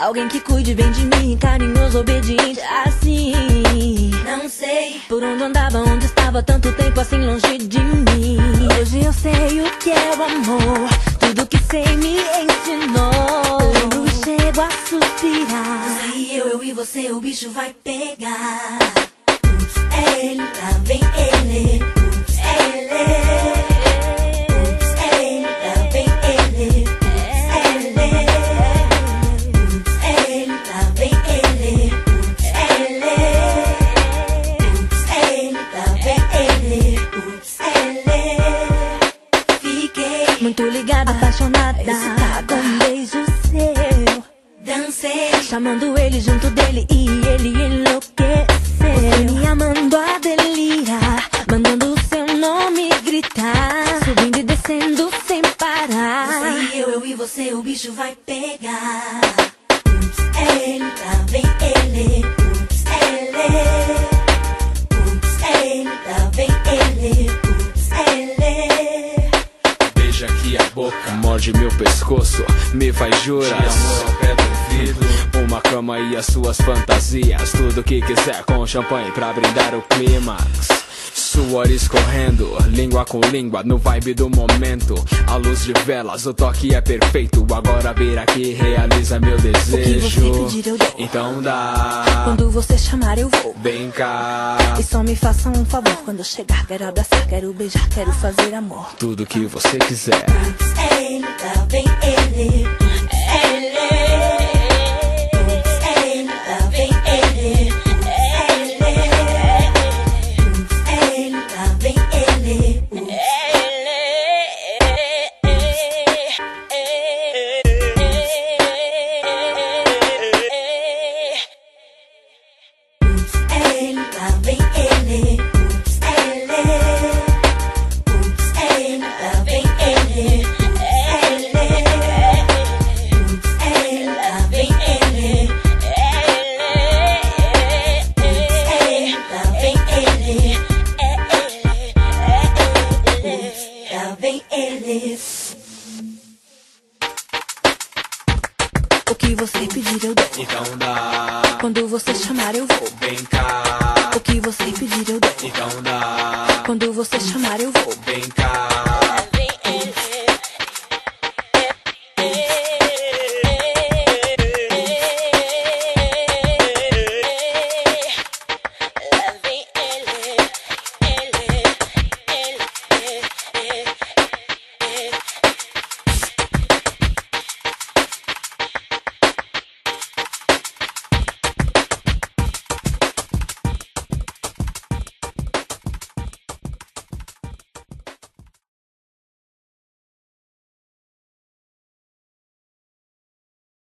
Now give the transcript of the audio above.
Alguém que cuide bem de mim, carinhoso, obediente, assim. Não sei por onde andava, onde estava tanto tempo assim longe de mim. Hoje eu sei o que é o amor, tudo que sei me ensinou. Lembro e chego a suspirar. Aí eu e você, o bicho vai pegar. Ups, é ele, lá vem ele. Ups, é ele. Ups, é ele, lá vem ele. Ups, é ele. Ups, é ele, lá vem ele. Ups, é ele. Ups, é ele, lá vem ele. Ups, é ele. Fiquei muito ligada, apaixonada, excitada, com um beijo seu. Dancei, chamando ele junto dele e ele enlouqueceu. Você me amando a delirar, mandando o seu nome gritar, subindo e descendo sem parar. Você e eu e você, o bicho vai pegar. Ups, é ele, lá vem ele. Ups, é ele. Ups, é ele, lá vem ele. Ups, é ele. Beija aqui a boca, morde meu pescoço, me faz juras. Te amo ao pé do ouvido. Uma cama e as suas fantasias, tudo que quiser com champanhe pra brindar o clímax. Suor escorrendo, língua com língua, no vibe do momento. A luz de velas, o toque é perfeito. Agora vira aqui, realiza meu desejo. O que você pedir eu dou, então dá. Quando você chamar eu vou. Vem cá. E só me faça um favor, quando eu chegar quero abraçar, quero beijar, quero fazer amor. Tudo que você quiser. Ups, é ele, lá vem ele. Ups, é ele. Ups, é ele, lá vem ele. Ups, é ele. Ups, é ele, lá vem ele. Ups, Ups, é ele, lá vem ele. Ups, é ele. Ups, é ele, lá vem ele. Ups, é ele. Ups, é ele, lá vem ele. Ups, é ele, lá vem ele. Ups, lá vem ele. O que você pedir eu dou, Então dá. quando você chamar eu vou. Vem cá. O que você pedir eu dou, Então dá. quando você chamar eu vou. Vem cá.